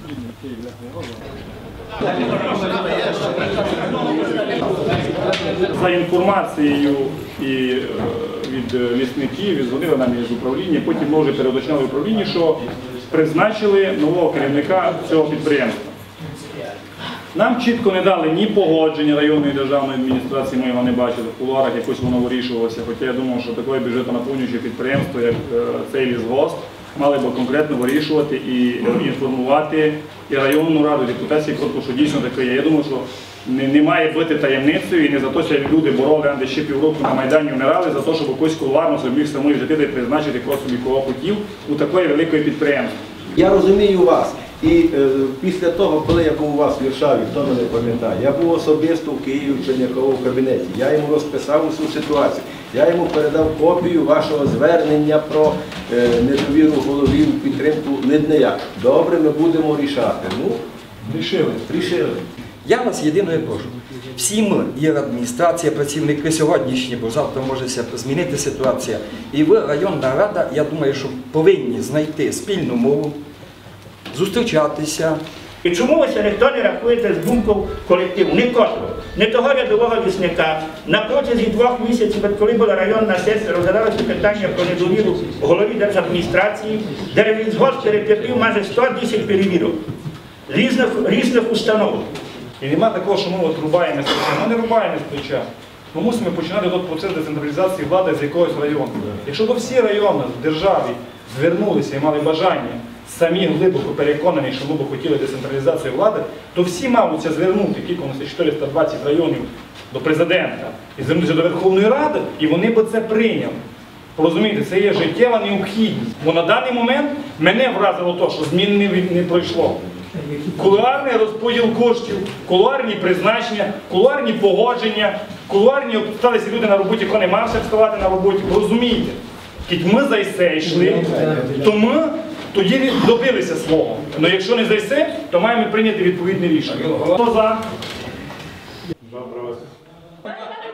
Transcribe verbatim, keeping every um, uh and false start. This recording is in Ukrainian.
За інформацією і від лісників, і дзвонили нам із управління, потім ми вже переуточняли в управлінні, що призначили нового керівника цього підприємства. Нам чітко не дали ні погодження районної державної адміністрації, ми його не бачили, в кулуарах якось воно вирішувалося, хоча я думав, що таке бюджетонаповнююче підприємство, як цей лісгосп, мали б конкретно вирішувати і інформувати і районну раду, і депутатський корпус, що дійсно таке є. Я думаю, що не, не має бути таємницею, і не за те, що люди бороли, де ще півроку на Майдані вмирали, за те, щоб якось кулуарно собі в самої жити і призначити кого собі кого хотів у такої великої підприємства. Я розумію вас. І е, після того, коли я був у вас в Віршаві, хто мене пам'ятає, я був особисто в Києві в Чернякову в кабінеті, я йому розписав усю ситуацію, я йому передав копію вашого звернення про е, недовіру голові в підтримку Лиднея. Добре, ми будемо рішати. Ну, рішили, рішили. Я вас єдине прошу. Всі ми, є адміністрація, працівники сьогоднішні, бо завтра може змінити ситуація. І ви, районна рада, я думаю, що повинні знайти спільну мову, зустрічатися. І чому ви ніхто не рахуєте з думкою колективу? Не кожного, не того рядового лісника. На протязі двох місяців, коли була районна сесія, розглядалося питання про недовіру голові держадміністрації, де лісгосп перетерпів майже сто десять перевірок різних, різних установ. І нема такого, що ми от рубаємо з плеча. Ми не рубаємо з плеча. Ми мусимо починати той процес децентралізації влади з якогось району. Якщо б всі райони в державі звернулися і мали бажання, самі глибоко переконані, що ми б хотіли децентралізацію влади, то всі мабуть звернути, кілька у нас чотириста двадцять районів до президента, і звернутися до Верховної Ради, і вони б це прийняли. Розумієте, це є життєва необхідність. Бо на даний момент мене вразило те, що змін не, не пройшло. Кулуарний розподіл коштів, кулуарні призначення, кулуарні погодження, кулуарні обсталися люди на роботі, хто не мався вставати на роботі. Розумієте? Коли ми зайсе йшли, то ми тоді добилися свого. Але якщо не зайсе, то маємо прийняти відповідне рішення. Хто за?